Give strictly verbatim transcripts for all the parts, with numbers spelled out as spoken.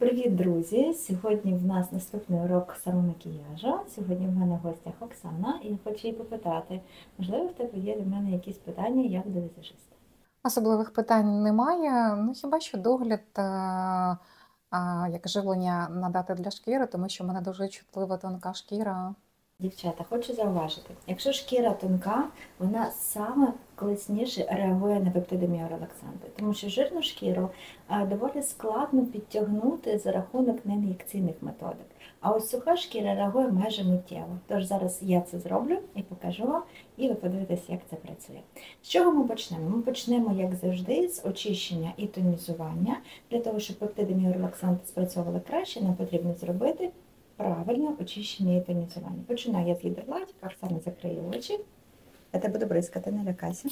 Привіт, друзі! Сьогодні в нас наступний урок самомакіяжу. Сьогодні в мене в гостях Оксана, і я хочу її попитати, можливо, в тебе є до мене якісь питання, як до візажиста? Особливих питань немає. Ну, хіба що догляд, е, а, як живлення надати для шкіри, тому що в мене дуже чутлива тонка шкіра. Дівчата, хочу зауважити, якщо шкіра тонка, вона саме класніше реагує на пептиди міорелаксанти, тому що жирну шкіру а, доволі складно підтягнути за рахунок неін'єкційних методик. А ось суха шкіра реагує майже миттєво. Тож зараз я це зроблю і покажу вам, і ви подивитесь, як це працює. З чого ми почнемо? Ми почнемо, як завжди, з очищення і тонізування. Для того, щоб пептиди міорелаксанти спрацьовували краще, нам потрібно зробити правильно очищення і тонізування. Починаю я з гідролатика, Оксана закриє очі. Я тебе буду бризкати, не лякайся.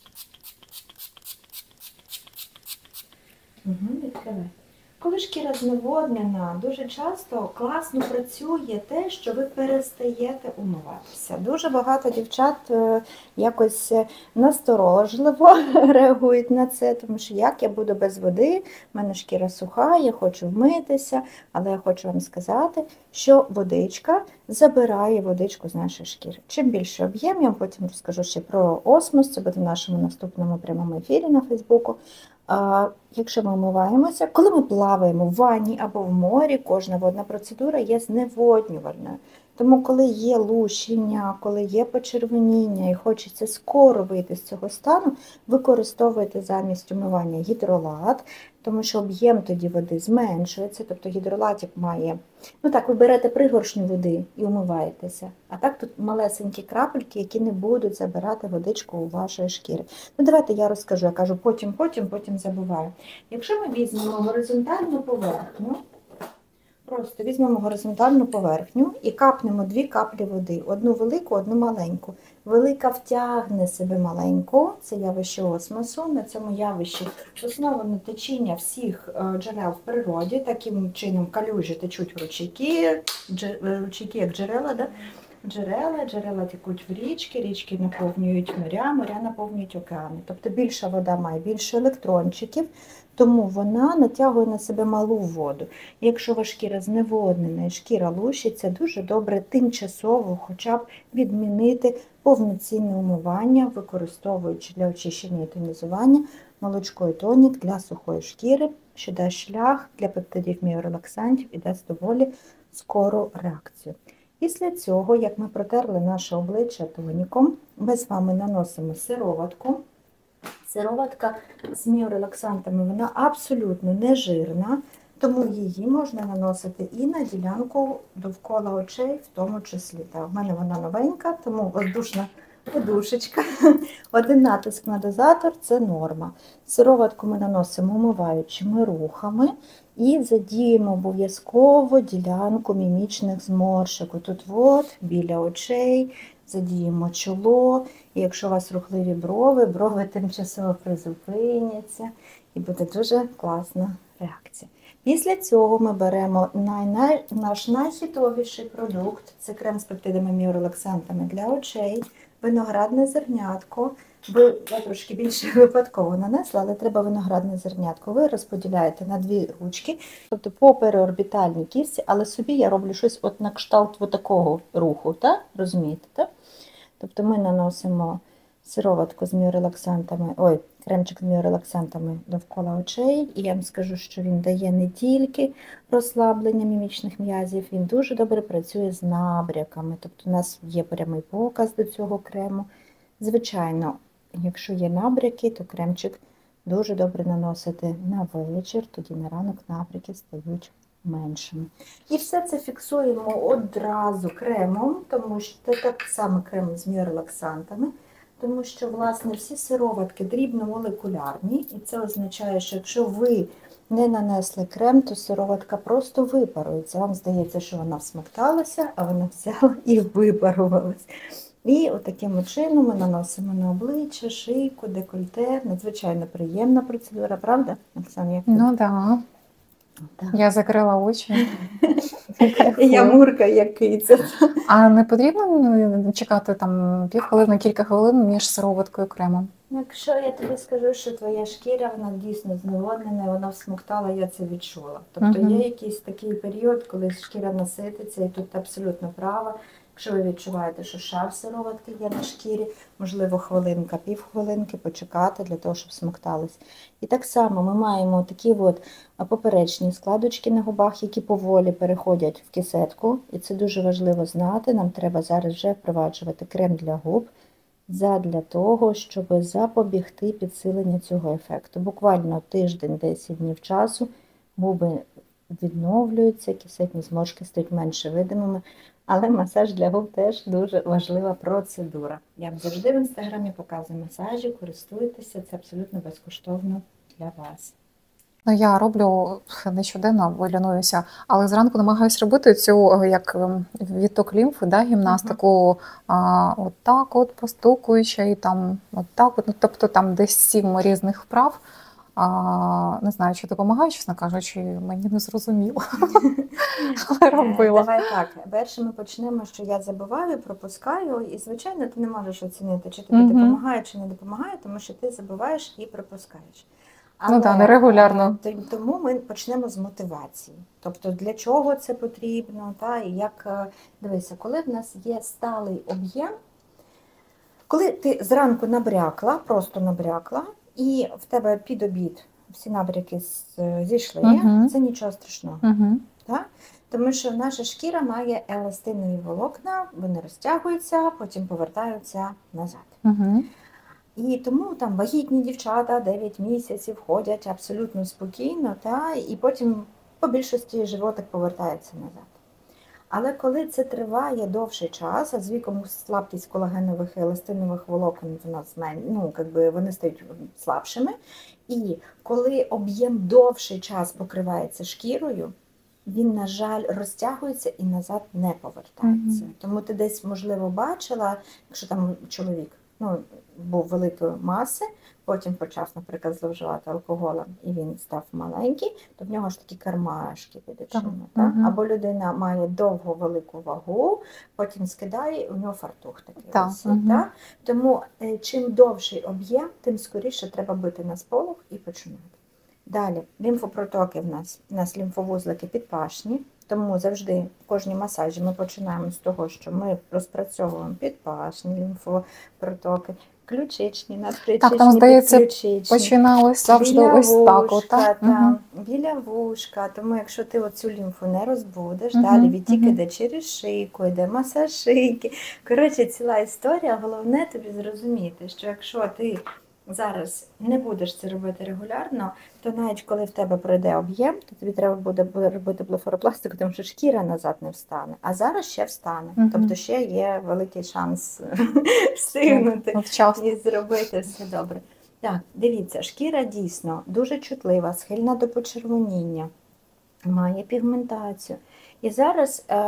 Угу, відкривай. Коли шкіра зневоднена, дуже часто класно працює те, що ви перестаєте умиватися. Дуже багато дівчат якось насторожливо реагують на це, тому що як я буду без води, в мене шкіра суха, я хочу вмитися, але я хочу вам сказати, що водичка забирає водичку з нашої шкіри. Чим більше об'єм, я вам потім розкажу ще про осмос, це буде в нашому наступному прямому ефірі на Фейсбуку. А, якщо ми вмиваємося, коли ми плаваємо в ванні або в морі, кожна водна процедура є зневоднювальною. Тому коли є лущення, коли є почервоніння і хочеться скоро вийти з цього стану, використовуйте замість умивання гідролат, тому що об'єм тоді води зменшується, тобто гідролатик має, ну так, ви берете пригоршню води і умиваєтеся, а так тут малесенькі крапельки, які не будуть забирати водичку у вашої шкіри. Ну давайте я розкажу, я кажу потім, потім, потім забуваю. Якщо ми візьмемо горизонтальну поверхню, просто візьмемо горизонтальну поверхню і капнемо дві каплі води, одну велику, одну маленьку. Велика втягне себе маленьку, це явище осмосу, на цьому явищі основано течіння всіх джерел в природі, таким чином калюжі течуть в ручейки, ручейки як джерела, да? Джерела, джерела текуть в річки, річки наповнюють моря, моря наповнюють океани. Тобто більша вода має більше електрончиків, тому вона натягує на себе малу воду. Якщо ваша шкіра зневоднена і шкіра лущиться, дуже добре тимчасово хоча б відмінити повноцінне умивання, використовуючи для очищення і тонізування молочко і тонік для сухої шкіри, що дасть шлях для пептидів міорелаксантів і дасть доволі скору реакцію. Після цього, як ми протерли наше обличчя тоніком, ми з вами наносимо сироватку. Сироватка з міорелаксантами, вона абсолютно не жирна, тому її можна наносити і на ділянку довкола очей в тому числі. Так, в мене вона новенька, тому воздушна подушечка. Один натиск на дозатор – це норма. Сироватку ми наносимо умиваючими рухами і задіємо обов'язково ділянку мімічних зморшок. Тут от, біля очей, задіємо чоло. І якщо у вас рухливі брови, брови тимчасово призупиняться і буде дуже класна реакція. Після цього ми беремо най -най, наш найхітовіший продукт, це крем з пептидами міорелаксантами для очей, виноградне зернятко. Ви, я трошки більше випадково нанесла, але треба виноградне зернятко. Ви розподіляєте на дві ручки, тобто по переорбітальній кістці, але собі я роблю щось от на кшталт такого руху, так? Розумієте, так? Тобто ми наносимо сироватку з міорелаксантами, ой, кремчик з міорелаксантами довкола очей. І я вам скажу, що він дає не тільки розслаблення мімічних м'язів, він дуже добре працює з набряками. Тобто у нас є прямий показ до цього крему. Звичайно, якщо є набряки, то кремчик дуже добре наносити на вечір, тоді на ранок набряки стають меншими. І все це фіксуємо одразу кремом, тому що це так само крем з міорелаксантами, тому що, власне, всі сироватки дрібномолекулярні, і це означає, що якщо ви не нанесли крем, то сироватка просто випарується. Вам здається, що вона всмокталася, а вона взяла і випарувалась. І отаким чином ми наносимо на обличчя, шийку, декольте. Надзвичайно приємна процедура, правда, Оксана? Як Ну так. Да. Я закрила очі. Я мурка, як киця. А не потрібно чекати там півхвилини, кілька хвилин між сироваткою і кремом? Якщо я тобі скажу, що твоя шкіра, вона дійсно зневоднена, вона всмоктала, я це відчула. Тобто Мгм. є якийсь такий період, коли шкіра насититься, і тут ти абсолютно права. Якщо ви відчуваєте, що шар сироватки є на шкірі, можливо, хвилинка, півхвилинки почекати для того, щоб смоктались. І так само ми маємо такі от поперечні складочки на губах, які поволі переходять в кисетку. І це дуже важливо знати. Нам треба зараз вже впроваджувати крем для губ, задля того, щоб запобігти підсиленню цього ефекту. Буквально тиждень-десять днів часу губи відновлюються, кисетні зморшки стають менше видимими, але масаж для губ теж дуже важлива процедура. Я вам завжди в інстаграмі показую масажі, користуйтеся, це абсолютно безкоштовно для вас. Ну, я роблю не щоденно, бо лінуюся, але зранку намагаюся робити цю як ем, відток лімфи, да, гімнастику, а, от так от постукуючи, і там от так от, ну, тобто там десь сім різних вправ. А, не знаю, чи допомагає, чесно кажучи, мені не зрозуміло, але робила. Давай так, перше ми почнемо, що я забуваю, пропускаю, і, звичайно, ти не можеш оцінити, чи тобі Мгм. допомагає, чи не допомагає, тому що ти забуваєш і пропускаєш. Ну да, нерегулярно. е, т- Тому ми почнемо з мотивації. Тобто, для чого це потрібно, та, і як, е, дивися, коли в нас є сталий об'єм, коли ти зранку набрякла, просто набрякла, і в тебе під обід всі набряки з- зійшли, Мгм. це нічого страшного. Угу. Так? Тому що наша шкіра має еластинові волокна, вони розтягуються, потім повертаються назад. Угу. І тому там вагітні дівчата дев'ять місяців ходять абсолютно спокійно, та, і потім по більшості животик повертається назад. Але коли це триває довший час, а з віком слабкість колагенових і еластинових волокон в нас змен- ну, якби вони стають слабшими, і коли об'єм довший час покривається шкірою, він, на жаль, розтягується і назад не повертається. Мгм. Тому ти десь, можливо, бачила, якщо там чоловік ну, був великої маси, потім почав, наприклад, зловживати алкоголем, і він став маленький, то в нього ж такі кармашки під очима. Так. Так? Мгм. Або людина має довгу велику вагу, потім скидає, і у нього фартух такий Так. висить. Мгм. Так? Тому е, чим довший об'єм, тим скоріше треба бити на сполох і починати. Далі, лімфопротоки в нас. У нас лімфовузлики підпашні, тому завжди в кожній масажі ми починаємо з того, що ми розпрацьовуємо підпашні лімфопротоки, ключичні, надключичні, Так, там, здається, підключичні. Починалось завжди Біля ось так. От, вушка, так? та, Мгм. біля вушка. Тому якщо ти оцю лімфу не розбудеш, Мгм, далі відтік мгм. іде через шийку, йде масаж шийки. Коротше, ціла історія. Головне тобі зрозуміти, що якщо ти зараз не будеш це робити регулярно, то навіть коли в тебе пройде об'єм, то тобі треба буде буде робити блефаропластику, тому що шкіра назад не встане. А зараз ще встане. Мгм. Тобто ще є великий шанс встигнути От вчасно. і зробити все добре. Так, дивіться, шкіра дійсно дуже чутлива, схильна до почервоніння, має пігментацію. І зараз е,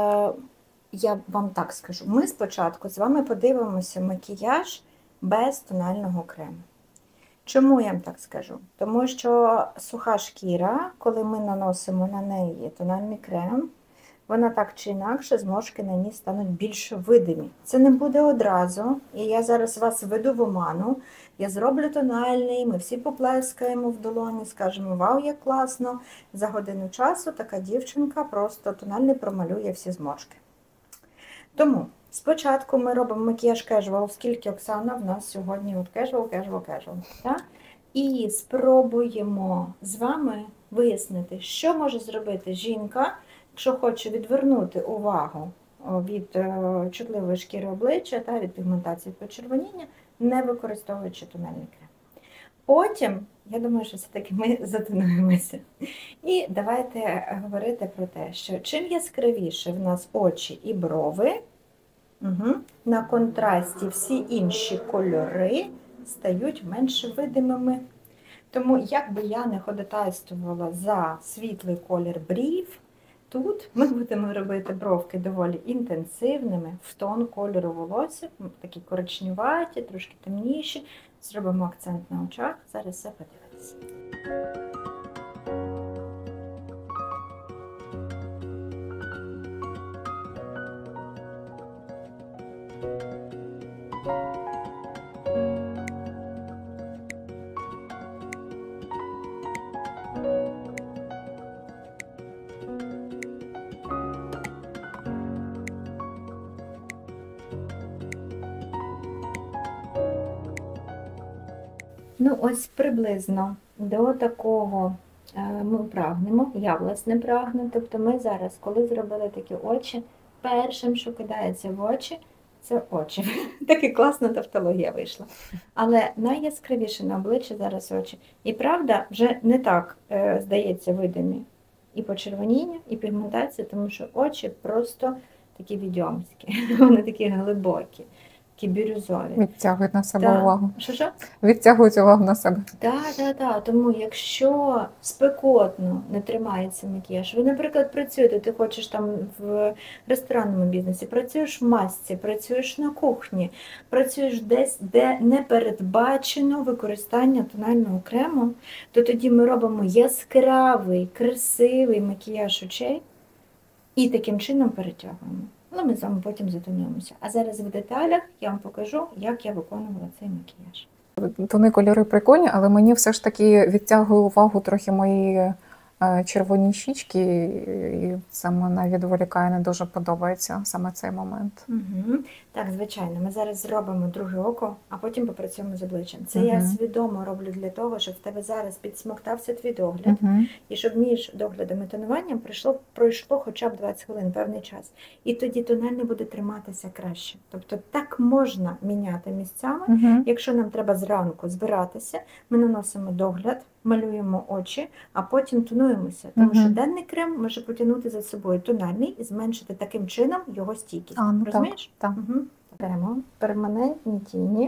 я вам так скажу: ми спочатку з вами подивимося макіяж без тонального крему. Чому я вам так скажу? Тому що суха шкіра, коли ми наносимо на неї тональний крем, вона так чи інакше, зморшки на ній стануть більш видимі. Це не буде одразу, і я зараз вас веду в оману. Я зроблю тональний, ми всі поплескаємо в долоні, скажемо: вау, як класно! За годину часу така дівчинка просто тональний промалює всі зморшки. Тому спочатку ми робимо макіяж casual, оскільки Оксана в нас сьогодні от casual, casual, casual. Так? І спробуємо з вами вияснити, що може зробити жінка, якщо хоче відвернути увагу від е, чутливої шкіри обличчя та від пігментації почервоніння, не використовуючи тональний крем. Потім, я думаю, що все-таки ми затонуємося. І давайте говорити про те, що чим яскравіше в нас очі і брови, угу, на контрасті всі інші кольори стають менш видимими. Тому, як би я не ходатайствувала за світлий колір брів, тут ми будемо робити бровки доволі інтенсивними, в тон кольору волосся, такі коричневаті, трошки темніші. Зробимо акцент на очах, зараз все подивитися. Ну, ось приблизно до такого е, ми прагнемо, я власне прагну. Тобто ми зараз, коли зробили такі очі, першим, що кидається в очі, це очі. Така класна тавтологія вийшла. Але найяскравіше на обличчі зараз очі. І правда, вже не так, е, здається, видимі і почервоніння, і пігментація, тому що очі просто такі відьомські, вони такі глибокі, такі бірюзові. Відтягують на себе Так. увагу. Що-що? Відтягують увагу на себе. Так, так, так. Тому якщо спекотно не тримається макіяж, ви, наприклад, працюєте, ти хочеш там в ресторанному бізнесі, працюєш в масці, працюєш на кухні, працюєш десь, де не передбачено використання тонального крему, то тоді ми робимо яскравий, красивий макіяж очей і таким чином перетягуємо. Ну, ми з вами потім затонуємося. А зараз в деталях я вам покажу, як я виконувала цей макіяж. Тони, кольори прикольні, але мені все ж таки відтягує увагу трохи мої е, червоні щічки, і це мене відволікає, не дуже подобається саме цей момент. Угу. Так, звичайно, ми зараз зробимо друге око, а потім попрацюємо з обличчям. Це Мгм. я свідомо роблю для того, щоб в тебе зараз підсмоктався твій догляд, Угу. і щоб між доглядом і тонуванням пройшло, пройшло хоча б двадцять хвилин, певний час. І тоді тональний буде триматися краще. Тобто так можна міняти місцями. Угу. Якщо нам треба зранку збиратися, ми наносимо догляд, малюємо очі, а потім тонуємося. Тому Мгм. що денний крем може потягнути за собою тональний і зменшити таким чином його стійкість. А, ну так, Розумієш? так. Угу. Беремо перманентні тіні.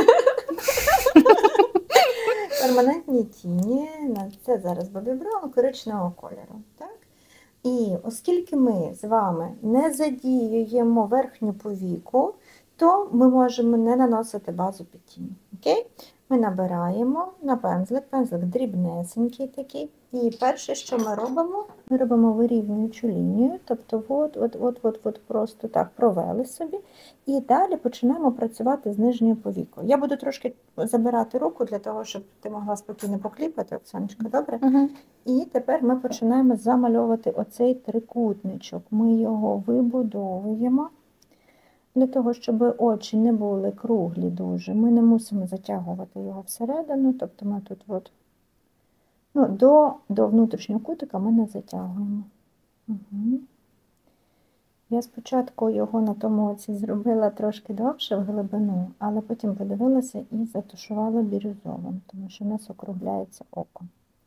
Перманентні тіні. На це зараз Бобі Браун коричневого кольору. Так? І оскільки ми з вами не задіюємо верхню повіку, то ми можемо не наносити базу під тінь. Окей? Ми набираємо на пензлик, пензлик дрібнесенький такий. І перше, що ми робимо, ми робимо вирівнюючу лінію, тобто от, от, от, от, от просто так провели собі. І далі починаємо працювати з нижньою повікою. Я буду трошки забирати руку для того, щоб ти могла спокійно покліпати, Оксаночка, добре? Угу. І тепер ми починаємо замальовувати оцей трикутничок. Ми його вибудовуємо. Для того, щоб очі не були круглі дуже, ми не мусимо затягувати його всередину, тобто ми тут от, ну, до, до внутрішнього кутика ми не затягуємо. Угу. Я спочатку його на тому оці зробила трошки довше в глибину, але потім подивилася і затушувала бірюзовим, тому що в нас округляється око.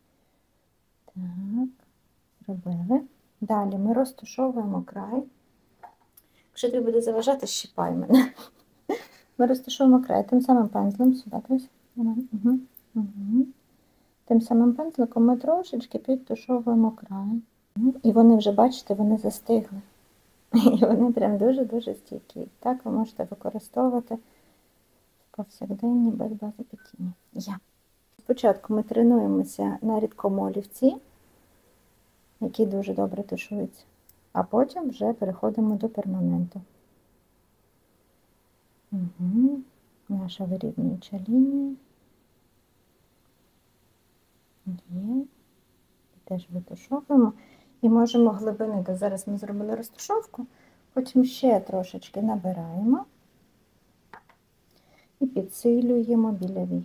Так, зробили. Далі ми розташовуємо край. Якщо тобі буде заважати, щіпай мене. Ми розташуємо край тим самим пензлем, сюди, ось. Угу. Угу. Тим самим пензликом ми трошечки підтушовуємо край. І вони вже, бачите, вони застигли. І вони прям дуже-дуже стійкі. Так ви можете використовувати в повсякденні без бази під тіні. Я. Спочатку ми тренуємося на рідкомолівці, які дуже добре тушуються. А потім вже переходимо до перманенту. Угу. Наша вирівнююча лінія. Є. Теж витушовуємо. І можемо глибини, то зараз ми зробили розташовку, потім ще трошечки набираємо і підсилюємо біля вій.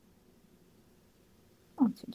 Ось сюди.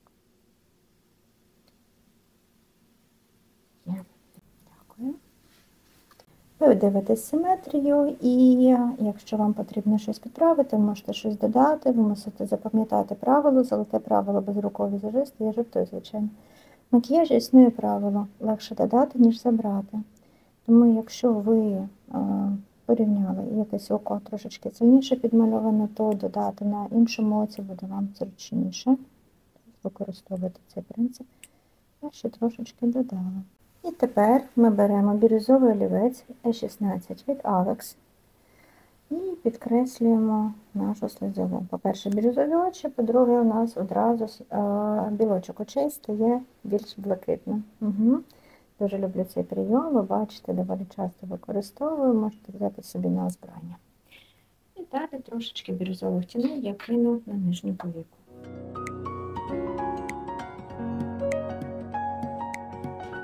Є. Дякую. Ви дивитесь симетрію, і якщо вам потрібно щось підправити, ви можете щось додати, ви мусите запам'ятати правило, золоте правило безруковий візажист, я жартую, звичайно. В макіяжі існує правило, легше додати, ніж забрати. Тому якщо ви е, порівняли якесь око трошечки сильніше підмальоване, то додати на іншому оці буде вам зручніше. Використовувати цей принцип. Я ще трошечки додала. І тепер ми беремо бірюзовий олівець е шістнадцять від Alex і підкреслюємо нашу слизову. По-перше, бірюзові очі, по-друге, у нас одразу е, білочок очей стає більш блакитним. Угу. Дуже люблю цей прийом, ви бачите, доволі часто використовую, можете взяти собі на озброєння. І далі трошечки бірюзових тіней я кину на нижню повіку.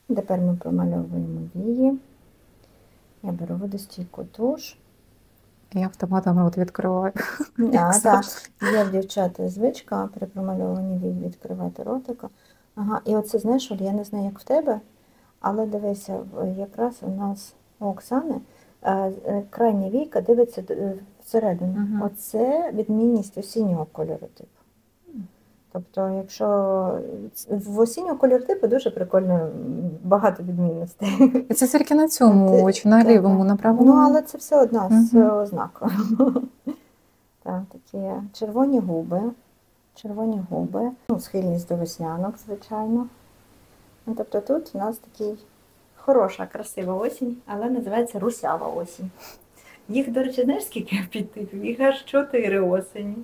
Тепер ми промальовуємо вії. Я беру водостійку туш. Я автоматом рот відкриваю. А, Як так, завжди. є в дівчат звичка при промальовуванні вій відкривати ротика. Ага, і оце, знаєш, Оль, я не знаю, як в тебе, але дивися, в- якраз у нас у Оксани е, е, крайня війка дивиться д- всередину. Мгм. Оце відмінність осіннього кольору типу. Тобто, якщо в осіннього кольору типу дуже прикольно, м, багато відмінностей. І це тільки на цьому Ти- очі, на так, лівому, так. на правому. Ну, але це все одна з Мгм. ознак. Так, такі червоні губи, червоні губи, ну, схильність до веснянок, звичайно. Ну, тобто тут у нас такий хороша, красива осінь, але називається русява осінь. Їх, до речі, знаєш, скільки підтипів? Їх аж чотири осені.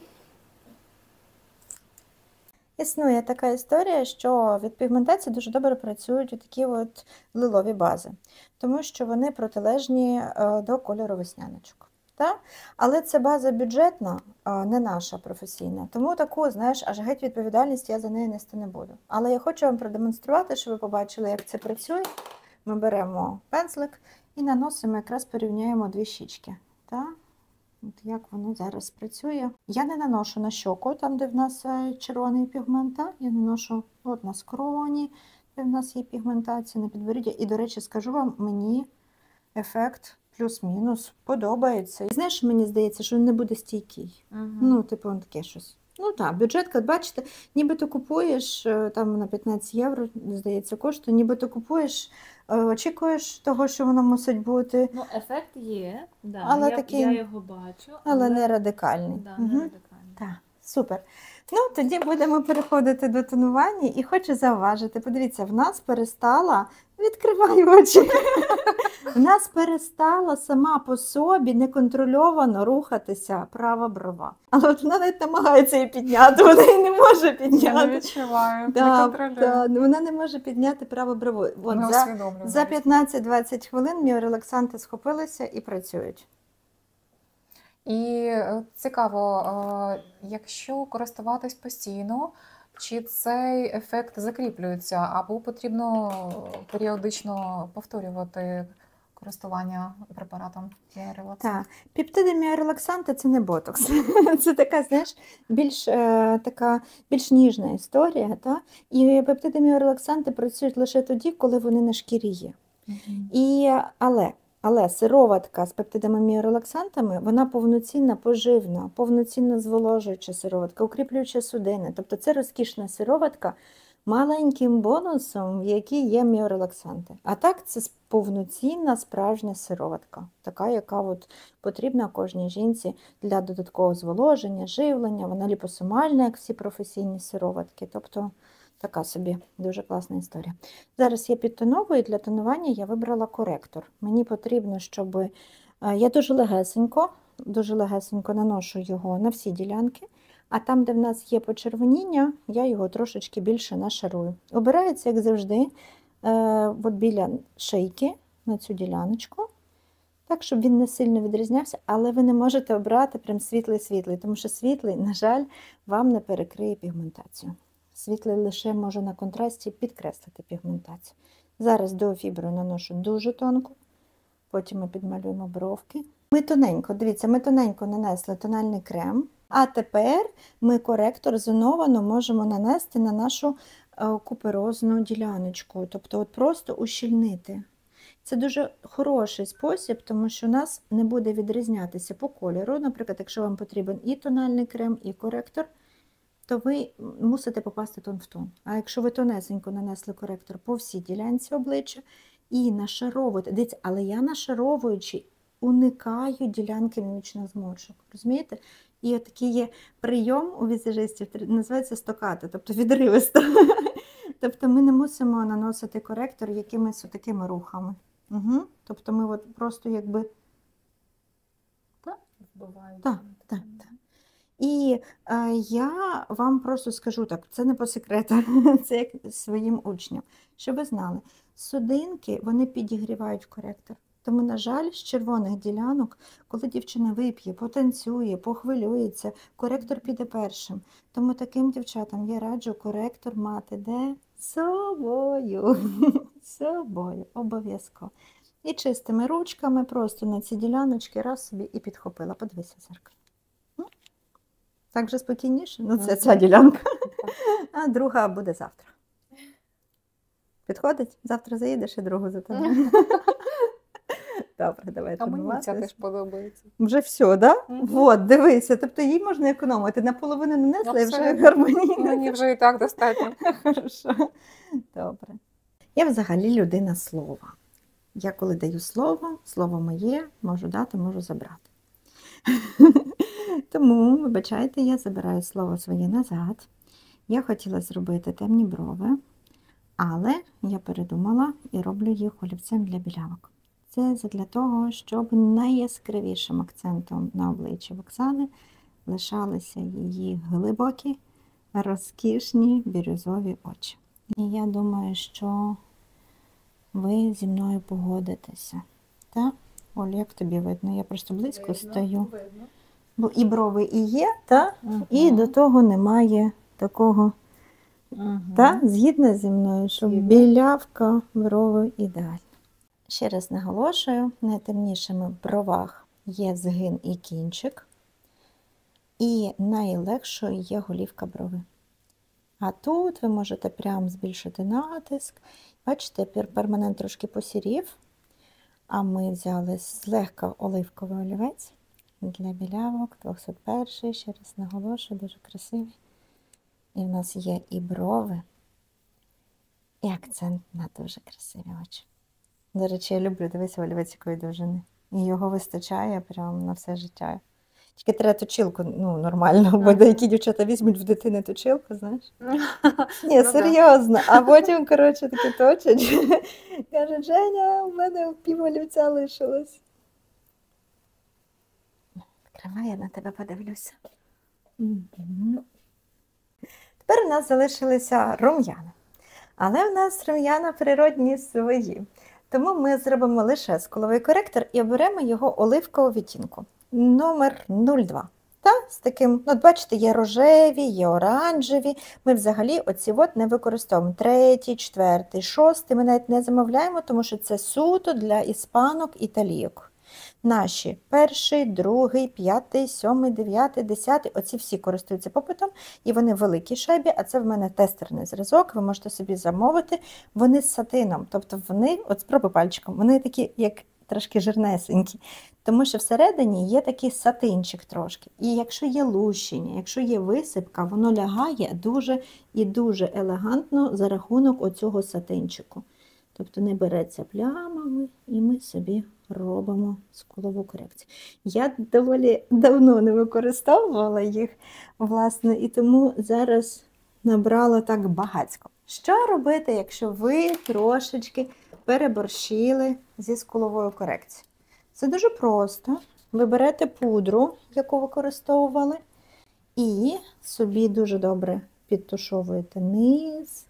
Існує така історія, що від пігментації дуже добре працюють такі от лилові бази, тому що вони протилежні е, до кольору весняночок. Та? Але це база бюджетна, а не наша професійна. Тому таку, знаєш, аж геть відповідальність я за неї нести не буду. Але я хочу вам продемонструвати, щоб ви побачили, як це працює. Ми беремо пензлик і наносимо, якраз порівняємо дві щічки. Та? От як воно зараз працює. Я не наношу на щоку, там, де в нас е, червоний пігмент, та? Я наношу от на скроні, де в нас є пігментація, на підборіддя. І, до речі, скажу вам, мені ефект плюс-мінус подобається. І знаєш, мені здається, що він не буде стійкий. Мгм. Ну, типу, он таке щось. Ну так, бюджетка, бачите, ніби ти купуєш, е, там на п'ятнадцять євро, здається, коштує, ніби ти купуєш, е, очікуєш того, що воно мусить бути, Ну, ефект є, да, Але я, такий- я його бачу, але не радикальний. да, Мгм. не радикально. Так, супер. Ну, тоді будемо переходити до тонування. І хочу зауважити, подивіться, в нас перестала, відкривай очі, в нас перестала сама по собі неконтрольовано рухатися права брова. Але от вона навіть намагається її підняти, вона її не може Я не підняти. відчуваю, не Да, контролюю. да, ну, вона не може підняти право брово. От Не за, усвідомлюю за навіть. п'ятнадцять-двадцять хвилин міорелаксанти схопилися і працюють. І е, цікаво, е, якщо користуватись постійно, чи цей ефект закріплюється, або потрібно періодично повторювати користування препаратом для релаксу? Так, пептиди міорелаксанти – це не ботокс. Це така, знаєш, більш, е, така, більш ніжна історія. Та? І пептиди міорелаксанти працюють лише тоді, коли вони на шкірі є. Мгм. І, але, але сироватка з пептидами міорелаксантами, вона повноцінна поживна, повноцінна зволожуюча сироватка, укріплююча судини. Тобто це розкішна сироватка маленьким бонусом, в якій є міорелаксанти. А так це с- повноцінна справжня сироватка, така, яка от потрібна кожній жінці для додаткового зволоження, живлення. Вона ліпосомальна, як всі професійні сироватки. Тобто така собі дуже класна історія. Зараз я підтоновую, для тонування я вибрала коректор. Мені потрібно, щоб е, я дуже легесенько, дуже легесенько наношу його на всі ділянки, а там, де в нас є почервоніння, я його трошечки більше нашарую. Обирається, як завжди, е, от біля шийки на цю діляночку, так, щоб він не сильно відрізнявся, але ви не можете обрати прям світлий-світлий, тому що світлий, на жаль, вам не перекриє пігментацію. Світлий лише може на контрасті підкреслити пігментацію. Зараз до фібру наношу дуже тонко, потім ми підмалюємо бровки. Ми тоненько, дивіться, ми тоненько нанесли тональний крем, а тепер ми коректор зоновано можемо нанести на нашу е, куперозну діляночку, тобто от просто ущільнити. Це дуже хороший спосіб, тому що у нас не буде відрізнятися по кольору. Наприклад, якщо вам потрібен і тональний крем, і коректор, то ви мусите попасти тон в тон. А якщо ви тонесенько нанесли коректор по всій ділянці обличчя і нашаровуєте, дивіться, але я нашаровуючи, уникаю ділянки мімічних зморшок. Розумієте? І от такий є прийом у візажистів, називається стоката, тобто відривисто. Тобто ми не мусимо наносити коректор якимись такими рухами. Угу. Тобто ми от просто якби Вбивають. Так, так, так. І е, я вам просто скажу так, це не по секрету, це як своїм учням, щоб ви знали, судинки, вони підігрівають коректор. Тому, на жаль, з червоних ділянок, коли дівчина вип'є, потанцює, похвилюється, коректор піде першим. Тому таким дівчатам я раджу коректор мати де? З собою. З собою, обов'язково. І чистими ручками просто на ці діляночки раз собі і підхопила. Подивися в зеркало. М? Так вже спокійніше? Ну, це ця ділянка. А друга буде завтра. Підходить? Завтра заїдеш і другу за тебе. Добре, давай А мені ця тренуватись. теж подобається. Вже все, так? Мгм. От, дивися, тобто їй можна економити. Наполовину нанесла і вже Абсолютно. гармонійно. Мені вже і так достатньо. Хорошо. Добре. Я взагалі людина слова. Я коли даю слово, слово моє, можу дати, можу забрати. Тому, вибачайте, я забираю слово своє назад. Я хотіла зробити темні брови, але я передумала і роблю їх олівцем для білявок. Це для того, щоб найяскравішим акцентом на обличчі в Оксани лишалися її глибокі, розкішні бірюзові очі. І я думаю, що ви зі мною погодитеся. Так? Оль, як тобі видно? Я просто близько стою. Бо і брови і є, та? І до того немає такого. Та? Згідна зі мною, що Згідна. білявка, брови ідеальні. Ще раз наголошую, в найтемнішому бровах є згин і кінчик. І найлегшою є голівка брови. А тут ви можете прям збільшити натиск. Бачите, пер- перманент трошки посірів. А ми взяли злегка оливковий олівець для білявок, двісті перший, ще раз наголошую, дуже красивий. І в нас є і брови, і акцент на дуже красиві очі. До речі, я люблю, дивися, олівець якої довжини. І його вистачає прям на все життя. Тільки треба точилку, ну, нормально, бо Ага. деякі дівчата візьмуть в дитини точилку, знаєш. Ні, Ну да. серйозно. А потім, коротше, таки точать. Каже, Женя, у мене пів олівця лишилось. Тримай, я на тебе подивлюся. Мгм. Тепер у нас залишилися рум'яна. Але в нас рум'яна природні свої. Тому ми зробимо лише скуловий коректор і оберемо його оливкового відтінку. Номер нуль два. Та, з таким, ну, от бачите, є рожеві, є оранжеві. Ми взагалі оці от не використовуємо. Третій, четвертий, шостий ми навіть не замовляємо, тому що це суто для іспанок, італійок. Наші перший, другий, п'ятий, сьомий, дев'ятий, десятий, оці всі користуються попитом, і вони великі шайбі, а це в мене тестерний зразок, ви можете собі замовити. Вони з сатином, тобто вони, от спробуй пальчиком, вони такі, як трошки жирнесенькі, тому що всередині є такий сатинчик трошки. І якщо є лущення, якщо є висипка, воно лягає дуже і дуже елегантно за рахунок оцього сатинчику. Тобто не береться плямами, і ми собі робимо скулову корекцію. Я доволі давно не використовувала їх, власне, і тому зараз набрала так багацько. Що робити, якщо ви трошечки переборщили зі скуловою корекцією? Це дуже просто. Ви берете пудру, яку використовували, і собі дуже добре підтушовуєте низ,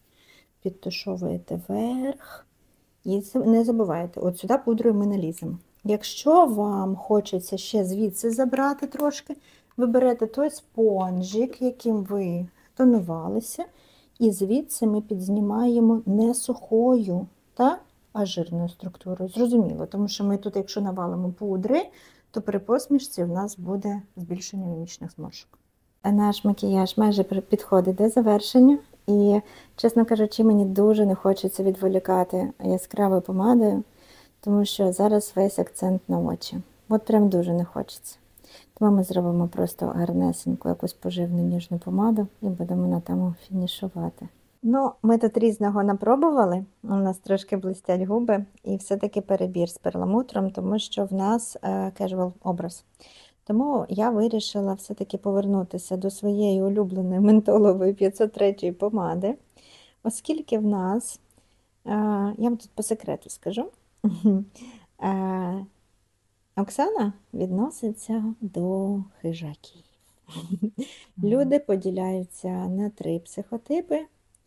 підтушовуєте верх. І не забувайте, от сюди пудрою ми наліземо. Якщо вам хочеться ще звідси забрати трошки, ви берете той спонжик, яким ви тонувалися, і звідси ми підзнімаємо не сухою, та, а жирною структурою. Зрозуміло, тому що ми тут, якщо навалимо пудри, то при посмішці в нас буде збільшення мімічних зморшок. Наш макіяж майже підходить до завершення. І, чесно кажучи, мені дуже не хочеться відволікати яскравою помадою, тому що зараз весь акцент на очі. От прям дуже не хочеться. Тому ми зробимо просто гарнесеньку якусь поживну ніжну помаду і будемо на тому фінішувати. Ну, ми тут різного напробували, у нас трошки блистять губи, і все-таки перебір з перламутром, тому що в нас кежуал образ. Тому я вирішила все-таки повернутися до своєї улюбленої ментолової п'ятсот третьої помади, оскільки в нас, я вам тут по секрету скажу, Оксана відноситься до хижаків. Люди поділяються на три психотипи.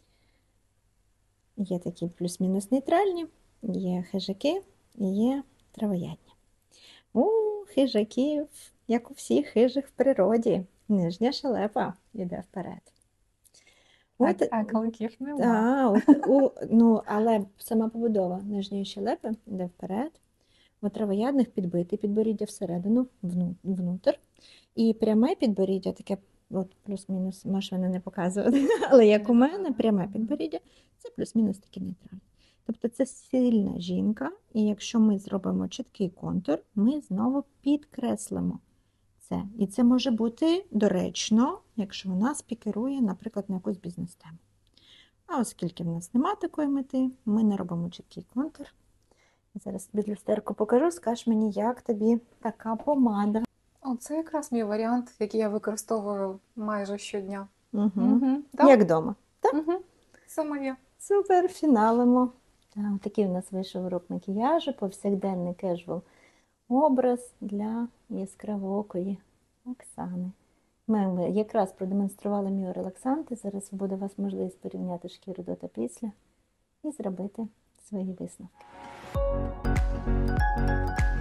Є такі плюс-мінус нейтральні, є хижаки і є травоядні. У хижаків, як у всіх хижих в природі, нижня шелепа йде вперед. Так, От, так, але їх нема. та, от, у, ну, але сама побудова нижньої щелепи йде вперед, у травоядних підбите підборіддя всередину, вну, внутрь. І пряме підборіддя, таке от плюс-мінус, можеш мене не показувати, але як у мене, пряме підборіддя, це плюс-мінус такі нейтральні. Тобто це сильна жінка, і якщо ми зробимо чіткий контур, ми знову підкреслимо це. І це може бути доречно, якщо вона спікерує, наприклад, на якусь бізнес-тему. А оскільки в нас немає такої мети, ми не робимо чіткий контур. Зараз тобі люстерку покажу, скажеш мені, як тобі така помада. О, це якраз мій варіант, який я використовую майже щодня. Угу. Угу. Так? Як вдома. Угу. Це моє. Супер, фіналимо. Так, такий у нас вийшов урок макіяжу, повсякденний кежуал образ для яскравоокої Оксани. Ми якраз продемонстрували міорелаксанти, зараз буде у вас можливість порівняти шкіру до та після і зробити свої висновки.